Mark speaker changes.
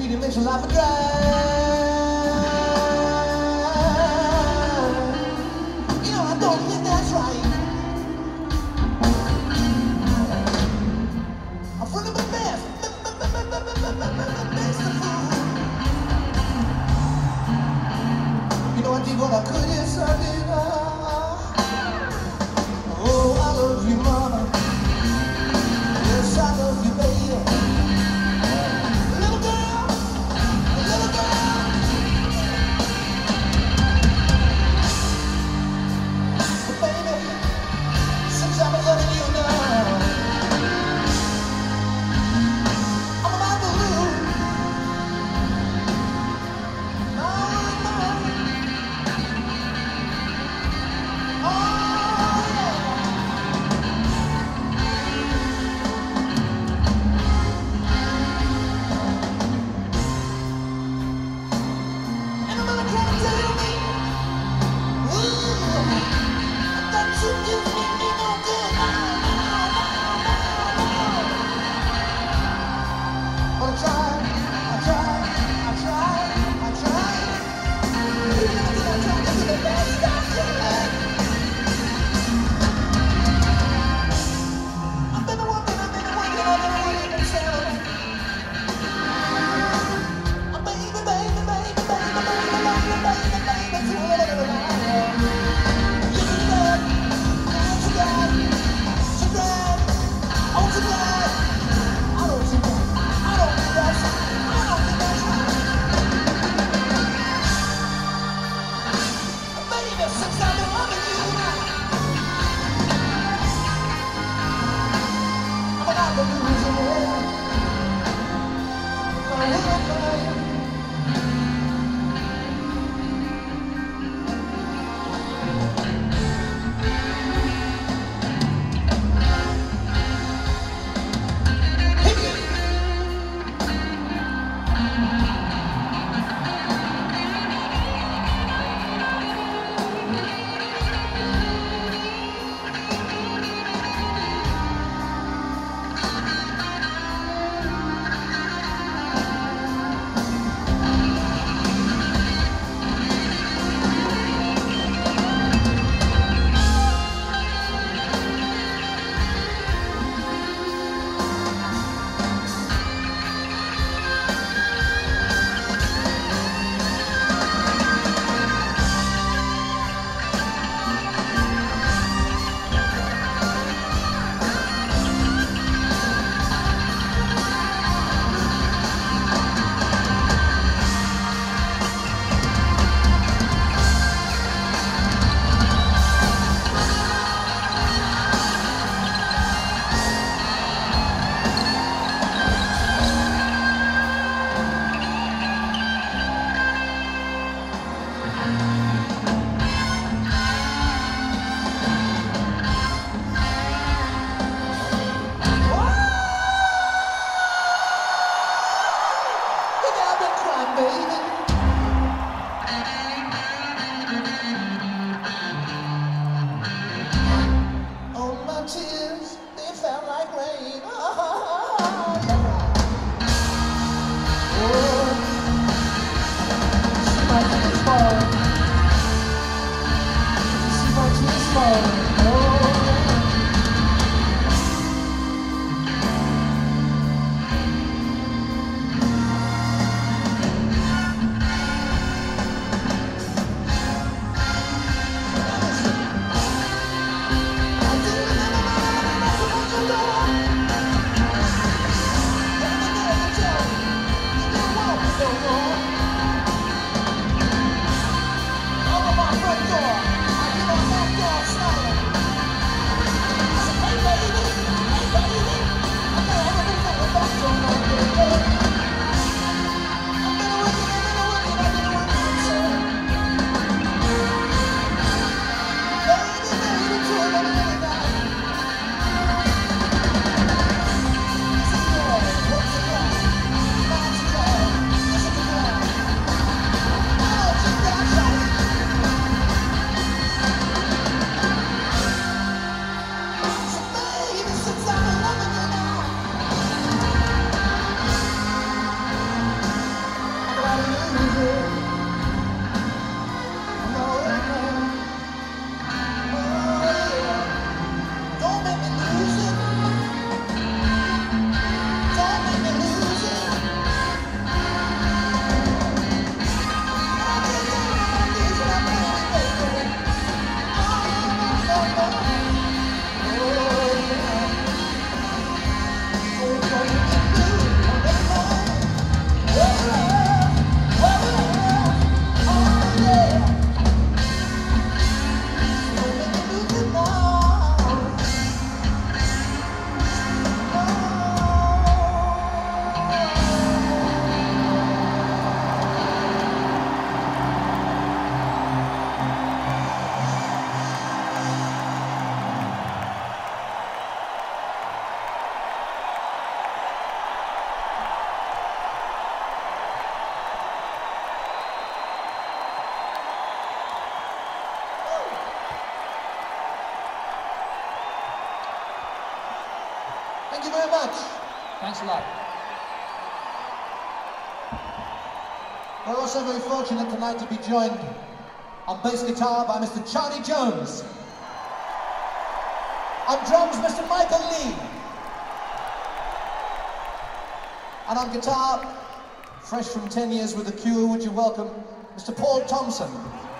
Speaker 1: really makes your life a drive. You know, I don't think that's right. I'm full of the best of food. You know, I did what I could, yes I did. Oh, I love you, mama. Yes, I love you, baby. Little girl, little girl. But baby, since I'm loving you now, I'm about to lose my mind. Oh, yeah. And I'm gonna try to tell me, ooh, that you just make me no good. But I tried. Even after I tried to do the best I could. I've been working and selling. Tears, they felt like rain. Oh, yeah. Oh, see my tears fall. See my tears fall. Oh, all of my front door, I get on that door, sliding. very much.
Speaker 2: Thanks a lot.
Speaker 1: We're also very fortunate tonight to be joined on bass guitar by Mr. Charlie Jones. On drums, Mr. Michael Lee. And on guitar, fresh from 10 years with The Cure, would you welcome Mr. Paul Thompson.